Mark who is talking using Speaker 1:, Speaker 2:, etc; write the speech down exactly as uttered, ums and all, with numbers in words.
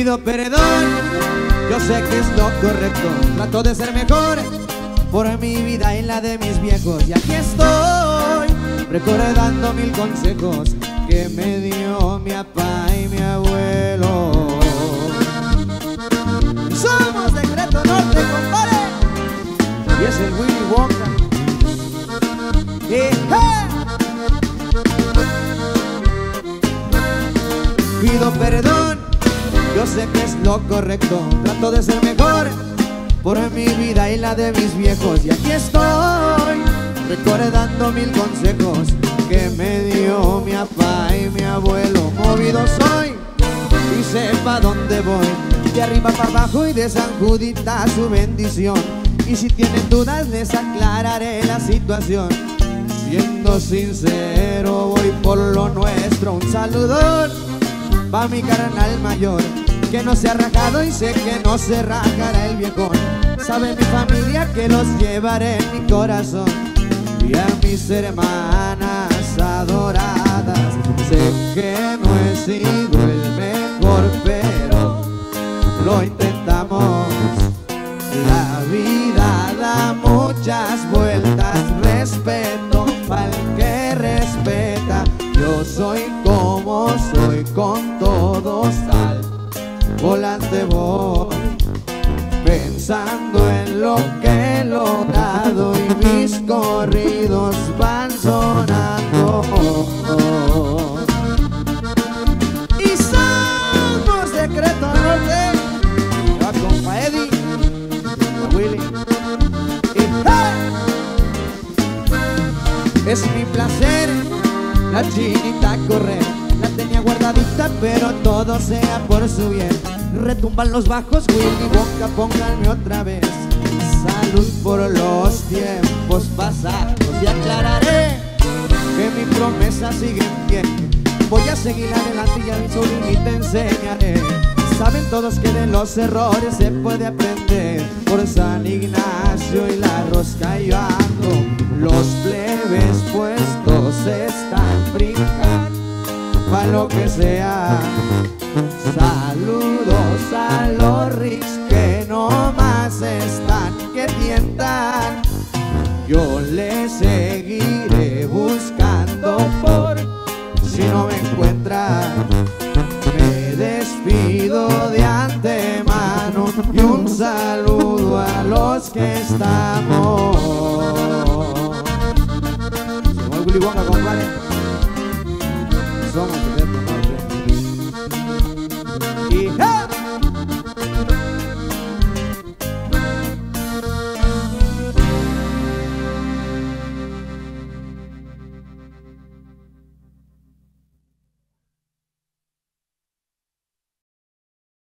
Speaker 1: Pido perdón, yo sé que es lo correcto. Trato de ser mejor por mi vida y la de mis viejos. Y aquí estoy, recordando mil consejos que me dio mi papá y mi abuelo. Somos Decreto Norte, compadre. Y es el Willy Wonka. Y, ¡hey! Pido perdón, yo sé que es lo correcto. Trato de ser mejor por mi vida y la de mis viejos. Y aquí estoy, recordando mil consejos que me dio mi papá y mi abuelo. Movido soy y sé pa' dónde voy, de arriba para abajo y de San Judita su bendición. Y si tienen dudas les aclararé la situación. Siendo sincero voy por lo nuestro. Un saludón pa' mi carnal mayor, que no se ha rajado y sé que no se rajará el viejón. Sabe mi familia que los llevaré en mi corazón. Y a mis hermanas adoradas, sé que no he sido el mejor, pero lo intentamos. La vida da muchas vueltas, respeto al que respeta. Yo soy como soy, con todos al volante voy, pensando en lo que he logrado y mis corridos van sonando. Y somos Decreto Norte. Va compa Eddie, va Willy. Y ¡hey! Es mi placer la chinita correr. La tenía guardadita pero todo sea por su bien. Retumban los bajos, Willy Wonka, pónganme otra vez. Salud por los tiempos pasados. Y aclararé que mi promesa sigue en pie. Voy a seguir adelante y a mi sobrinita enseñaré. Saben todos que de los errores se puede aprender. Por San Ignacio y la rosca yo ando. Los plebes puestos están brincando pa' lo que sea. Saludos a los ricks que no más están, que tientan. Yo les seguiré buscando por si no me encuentran. Me despido de antemano y un saludo a los que estamos. Somos Willy Wonka, compadre. Somos